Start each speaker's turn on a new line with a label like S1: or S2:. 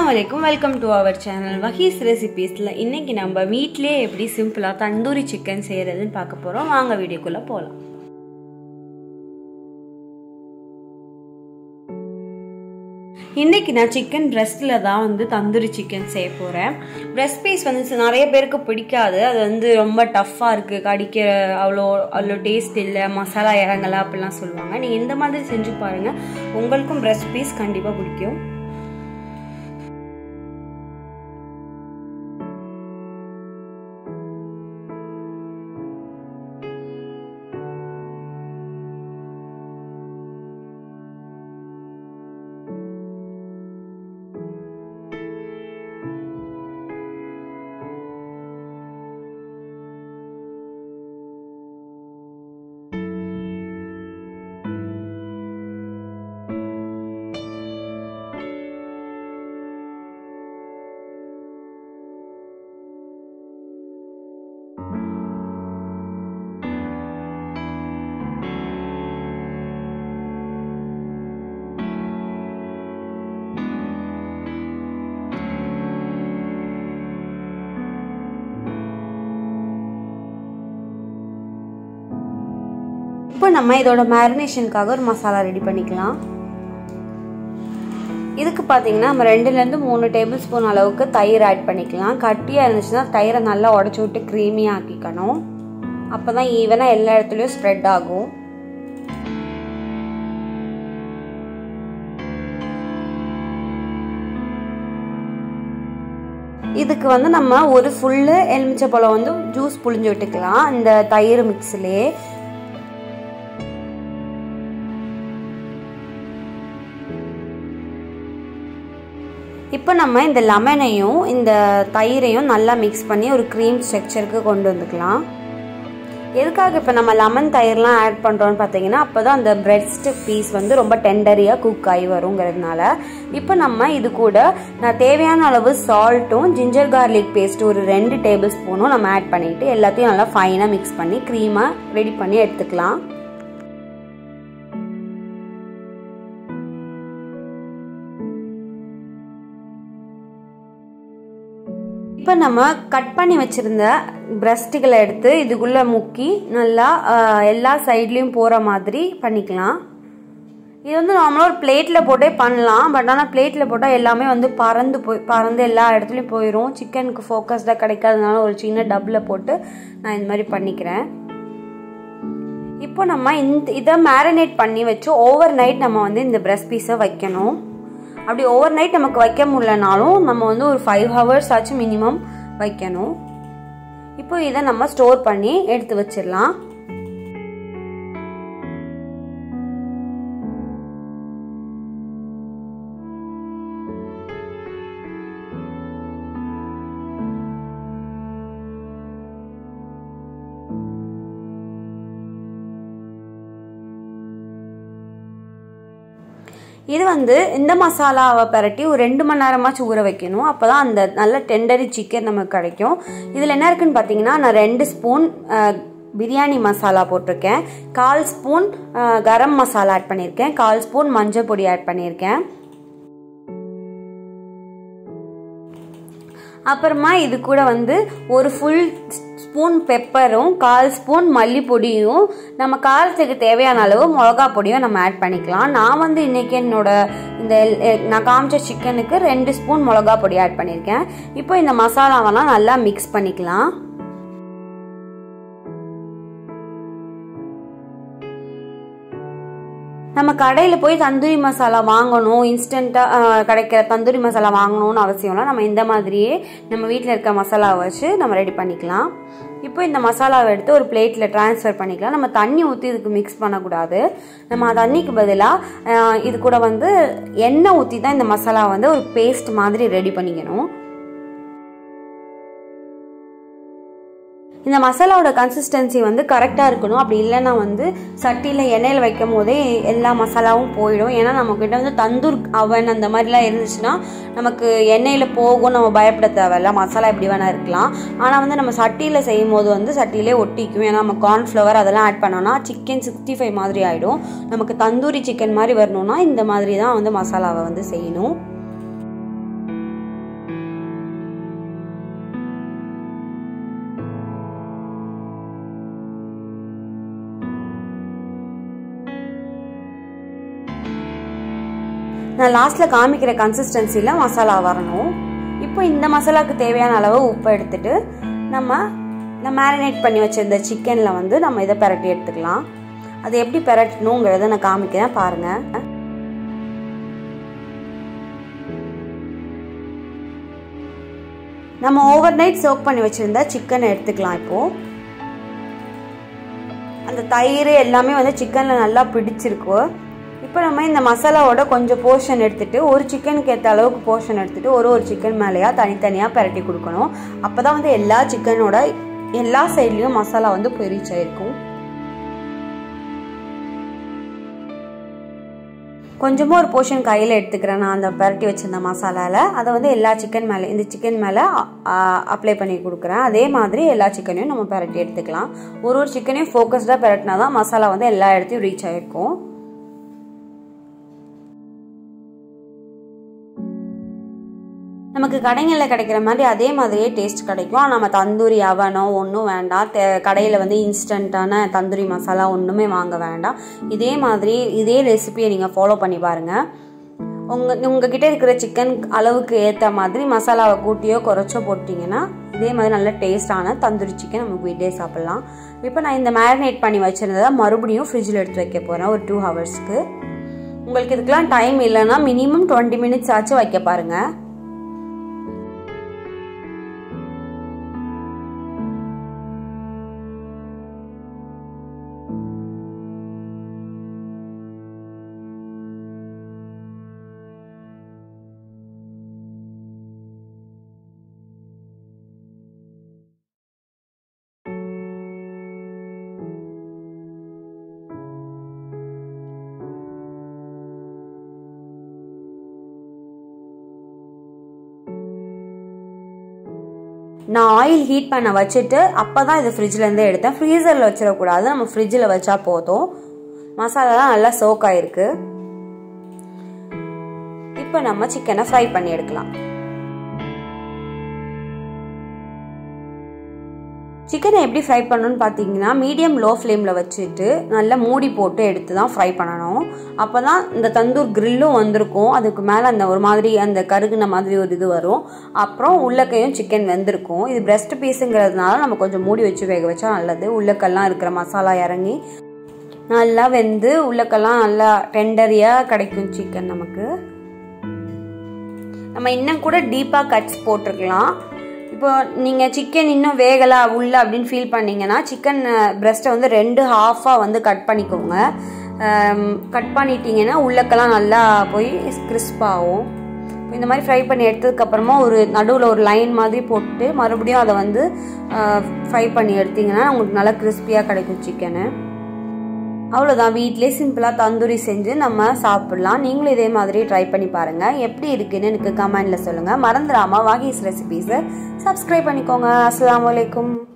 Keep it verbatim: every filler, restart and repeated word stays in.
S1: Assalamualaikum, welcome to our channel Vahi's Recipes. இன்னைக்கு நம்ம வீட்லயே எப்படி சிம்பிளா தந்தூரி சிக்கன் செய்யறதுன்னு பார்க்க போறோம். வாங்க வீடியோக்குள்ள போலாம். இன்னைக்கு நான் சிக்கன் பிரஸ்ட்ல தான் வந்து தந்தூரி சிக்கன் செய்ய போறேன். பிரஸ்ட் பீஸ் வந்து நிறைய பேருக்கு பிடிக்காது. அது வந்து ரொம்ப டஃப்பா இருக்கு, கடிக்க அவ்வளோ அவ்வளோ டேஸ்ட் இல்லை, மசாலா இறங்கல அப்படிலாம் சொல்லுவாங்க. நீங்க இந்த மாதிரி செஞ்சு பாருங்க, உங்களுக்கும் பிரஸ்ட் பீஸ் கண்டிப்பா பிடிக்கும். இப்போ நம்ம இதோட மேரினேஷனுக்காக ஒரு மசாலா ரெடி பண்ணிக்கலாம். இதுக்கு பார்த்தீங்கன்னா நம்ம ரெண்டுலேருந்து மூணு டேபிள் ஸ்பூன் அளவுக்கு தயிர் ஆட் பண்ணிக்கலாம். கட்டியாக இருந்துச்சுன்னா தயிரை நல்லா உடச்சி விட்டு க்ரீமியாக ஆக்கிக்கணும். அப்போ தான் ஈவனாக எல்லா இடத்துலையும் ஸ்ப்ரெட் ஆகும். இதுக்கு வந்து நம்ம ஒரு ஃபுல்லு எலுமிச்சை பழம் வந்து ஜூஸ் புழிஞ்சு விட்டுக்கலாம் இந்த தயிர் மிக்ஸ்லேயே. இப்போ நம்ம இந்த லெமனையும் இந்த தயிரையும் நல்லா மிக்ஸ் பண்ணி ஒரு க்ரீம் ஸ்ட்ரக்சருக்கு கொண்டு வந்துக்கலாம். எதுக்காக இப்போ நம்ம லெமன் தயிர்லாம் ஆட் பண்ணுறோன்னு பார்த்தீங்கன்னா அப்போ தான் அந்த பிரெஸ்ட் பீஸ் வந்து ரொம்ப டெண்டரியாக குக் ஆகி வருங்கிறதுனால. இப்போ நம்ம இது கூட நான் தேவையான அளவு சால்ட்டும் ஜிஞ்சர் கார்லிக் பேஸ்ட் ஒரு ரெண்டு டேபிள் ஸ்பூனும் நம்ம ஆட் பண்ணிவிட்டு எல்லாத்தையும் நல்லா ஃபைனாக மிக்ஸ் பண்ணி க்ரீமாக ரெடி பண்ணி எடுத்துக்கலாம். இப்போ நம்ம கட் பண்ணி வச்சுருந்த பிரஸ்ட்டுகளை எடுத்து இதுக்குள்ளே முக்கி நல்லா எல்லா சைட்லேயும் போகிற மாதிரி பண்ணிக்கலாம். இது வந்து நார்மலாக ஒரு பிளேட்டில் போட்டே பண்ணலாம். பட் ஆனால் பிளேட்டில் போட்டால் எல்லாமே வந்து பறந்து போய் பறந்து எல்லா இடத்துலையும் போயிடும். சிக்கனுக்கு ஃபோக்கஸ்டாக கிடைக்காதனால ஒரு சின்ன டப்பில் போட்டு நான் இந்த மாதிரி பண்ணிக்கிறேன். இப்போ நம்ம இந்த இதை மேரினேட் பண்ணி வச்சு ஓவர் நைட் நம்ம வந்து இந்த பிரஸ்ட் பீஸை வைக்கணும். அப்படி ஓவர் நைட் நமக்கு வைக்க முடியலனாலும் நம்ம வந்து ஒரு ஃபைவ் ஹவர்ஸ் ஆச்சு மினிமம் வைக்கணும். இப்போ இதை நம்ம ஸ்டோர் பண்ணி எடுத்து வச்சிடலாம். இது வந்து இந்த மசாலாவை பரட்டி ஒரு ரெண்டு மணி நேரமாச்சு ஊற வைக்கணும். அப்போ தான் அந்த நல்ல டெண்டரி சிக்கன் நமக்கு கிடைக்கும். இதில் என்ன இருக்குன்னு பார்த்தீங்கன்னா நான் ரெண்டு ஸ்பூன் பிரியாணி மசாலா போட்டிருக்கேன், கால் ஸ்பூன் கரம் மசாலா ஆட் பண்ணியிருக்கேன், கால் ஸ்பூன் மஞ்சள் பொடி ஆட் பண்ணியிருக்கேன். அப்புறமா இது கூட வந்து ஒரு ஃபுல் ஸ்பூன் பெப்பரும் கால் ஸ்பூன் மல்லிப்பொடியும் நம்ம காரத்துக்கு தேவையான அளவு மிளகா பொடியும் நம்ம ஆட் பண்ணிக்கலாம். நான் வந்து இன்னைக்கு என்னோட இந்த நான் காமிச்ச சிக்கனுக்கு ரெண்டு ஸ்பூன் மிளகா பொடி ஆட் பண்ணியிருக்கேன். இப்போ இந்த மசாலாவெல்லாம் நல்லா மிக்ஸ் பண்ணிக்கலாம். நம்ம கடையில் போய் தந்தூரி மசாலா வாங்கணும், இன்ஸ்டண்ட்டாக கிடைக்கிற தந்தூரி மசாலா வாங்கணும்னு அவசியம் இல்லை. நம்ம இந்த மாதிரியே நம்ம வீட்டில் இருக்க மசாலாவை வச்சு நம்ம ரெடி பண்ணிக்கலாம். இப்போ இந்த மசாலாவை எடுத்து ஒரு பிளேட்டில் ட்ரான்ஸ்ஃபர் பண்ணிக்கலாம். நம்ம தண்ணி ஊற்றி இதுக்கு மிக்ஸ் பண்ணக்கூடாது. நம்ம தண்ணிக்கு பதிலாக இது கூட வந்து எண்ணெய் ஊற்றி தான் இந்த மசாலா வந்து ஒரு பேஸ்ட் மாதிரி ரெடி பண்ணிக்கணும். இந்த மசாலாவோட கன்சிஸ்டன்சி வந்து கரெக்டாக இருக்கணும். அப்படி இல்லைன்னா வந்து சட்டியில் எண்ணெயில் வைக்கும் போதே எல்லா மசாலாவும் போயிடும். ஏன்னா நம்மக்கிட்ட வந்து தந்தூர் அவன் அந்த மாதிரிலாம் இருந்துச்சுன்னா நமக்கு எண்ணெயில் போகும், நம்ம பயப்பட தேவையில்ல, மசாலா எப்படி வேணா இருக்கலாம். ஆனால் வந்து நம்ம சட்டியில் செய்யும் போது வந்து சட்டியிலே ஒட்டிக்கும். ஏன்னா நம்ம கார்ன்ஃப்ளவர் அதெல்லாம் ஆட் பண்ணோன்னா சிக்கன் சிக்ஸ்டி ஃபைவ் மாதிரி ஆகிடும். நமக்கு தந்தூரி சிக்கன் மாதிரி வரணும்னா இந்த மாதிரி தான் வந்து மசாலாவை வந்து செய்யணும். நான் லாஸ்ட்டில் காமிக்கிற கன்சிஸ்டன்சியில் மசாலா வரணும். இப்போ இந்த மசாலாவுக்கு தேவையான அளவு உப்பு எடுத்துட்டு நம்ம இந்த மேரினேட் பண்ணி வச்சிருந்த சிக்கனில் வந்து நம்ம இதை பிரட்டி எடுத்துக்கலாம். அது எப்படி பிரட்டணுங்கிறத நான் காமிக்கிறேன் பாருங்கள். நம்ம ஓவர் நைட் சோக் பண்ணி வச்சுருந்த சிக்கனை எடுத்துக்கலாம். இப்போது அந்த தயிர் எல்லாமே வந்து சிக்கனில் நல்லா பிடிச்சிருக்கு. இப்போ நம்ம இந்த மசாலாவோட கொஞ்சம் போர்ஷன் எடுத்துகிட்டு ஒரு சிக்கனுக்கு ஏற்ற அளவுக்கு போர்ஷன் எடுத்துகிட்டு ஒரு ஒரு சிக்கன் மேலேயா தனித்தனியாக பிரட்டி கொடுக்கணும். அப்போ தான் வந்து எல்லா சிக்கனோட எல்லா சைட்லேயும் மசாலா வந்து போய் ரீச் ஆகிருக்கும். கொஞ்சமாக ஒரு போர்ஷன் கையில் எடுத்துக்கிறேன் நான் அந்த பரட்டி வச்சிருந்த மசாலாவில். அதை வந்து எல்லா சிக்கன் மேலே இந்த சிக்கன் மேலே அப்ளை பண்ணி கொடுக்குறேன். அதே மாதிரி எல்லா சிக்கனையும் நம்ம பரட்டி எடுத்துக்கலாம். ஒரு ஒரு சிக்கனையும் ஃபோக்கஸ்டாக பரட்டினா தான் மசாலா வந்து எல்லா இடத்தையும் ரீச் ஆகிருக்கும். நமக்கு கடைகளில் கிடைக்கிற மாதிரி அதே மாதிரியே டேஸ்ட் கிடைக்கும். நம்ம தந்தூரி அவனோ ஒன்றும் வேண்டாம். கடையில் வந்து இன்ஸ்டண்ட்டான தந்தூரி மசாலா ஒன்றுமே வாங்க வேண்டாம். இதே மாதிரி இதே ரெசிபியை நீங்கள் ஃபாலோ பண்ணி பாருங்கள். உங்கள் உங்ககிட்ட இருக்கிற சிக்கன் அளவுக்கு ஏற்ற மாதிரி மசாலாவை கூட்டியோ குறைச்சோ போட்டிங்கன்னா இதே மாதிரி நல்ல டேஸ்டான தந்தூரி சிக்கன் நமக்கு வீட்டிலே சாப்பிட்லாம். இப்போ நான் இந்த மேரினேட் பண்ணி வச்சுருந்ததை மறுபடியும் ஃப்ரிட்ஜில் எடுத்து வைக்க போகிறேன் ஒரு டூ ஹவர்ஸ்க்கு. உங்களுக்கு இதுக்கெலாம் டைம் இல்லைன்னா மினிமம் டுவெண்ட்டி மினிட்ஸ் ஆச்சு வைக்க பாருங்கள். நான் ஆயில் ஹீட் பண்ண வச்சுட்டு அப்போ தான் இது ஃப்ரிட்ஜ்லேருந்தே எடுத்தேன். ஃப்ரீசரில் வச்சிடக்கூடாது, நம்ம ஃப்ரிட்ஜில் வச்சா போதும். மசாலாலாம் நல்லா சோக் ஆகிருக்கு. இப்போ நம்ம சிக்கனை ஃப்ரை பண்ணி எடுக்கலாம். சிக்கனை எப்படி ஃப்ரை பண்ணணும்னு பார்த்தீங்கன்னா மீடியம் லோ ஃப்ளேமில் வச்சுட்டு நல்லா மூடி போட்டு எடுத்து தான் ஃப்ரை பண்ணணும். அப்போ தான் இந்த தந்தூர் கிரில்லும் வந்திருக்கும். அதுக்கு மேலே அந்த ஒரு மாதிரி அந்த கருகுன மாதிரி ஒரு இது வரும். அப்புறம் உள்ளக்கையும் சிக்கன் வெந்திருக்கும். இது பிரெஸ்ட் பீஸுங்கிறதுனால நம்ம கொஞ்சம் மூடி வச்சு வேக வச்சா நல்லது. உள்ளக்கெல்லாம் இருக்கிற மசாலா இறங்கி நல்லா வெந்து உள்ளக்கெல்லாம் நல்லா டெண்டரியாக கிடைக்கும் சிக்கன் நமக்கு. நம்ம இன்னும் கூட டீப்பாக கட்ஸ் போட்டிருக்கலாம். இப்போ நீங்கள் சிக்கன் இன்னும் வேகலை உள்ள அப்படின்னு ஃபீல் பண்ணிங்கன்னா சிக்கன் பிரெஸ்ட்டை வந்து ரெண்டு ஹாஃபாக வந்து கட் பண்ணிக்கோங்க. கட் பண்ணிட்டீங்கன்னா உள்ளக்கெல்லாம் நல்லா போய் கிறிஸ்பாகும். இந்த மாதிரி ஃப்ரை பண்ணி எடுத்ததுக்கப்புறமா ஒரு நடுவில் ஒரு லைன் மாதிரி போட்டு மறுபடியும் அதை வந்து ஃப்ரை பண்ணி எடுத்திங்கன்னா உங்களுக்கு நல்லா கிறிஸ்பியாக கிடைக்கும் சிக்கனு. அவ்வளோதான், வீட்டிலே சிம்பிளாக தந்தூரி செஞ்சு நம்ம சாப்பிட்லாம். நீங்களும் இதே மாதிரி ட்ரை பண்ணி பாருங்கள். எப்படி இருக்குன்னு எனக்கு கமெண்டில் சொல்லுங்கள். மறந்துடாமல் வாகிஸ் ரெசிபீஸை சப்ஸ்கிரைப் பண்ணிக்கோங்க. அஸ்ஸலாமு அலைக்கும்.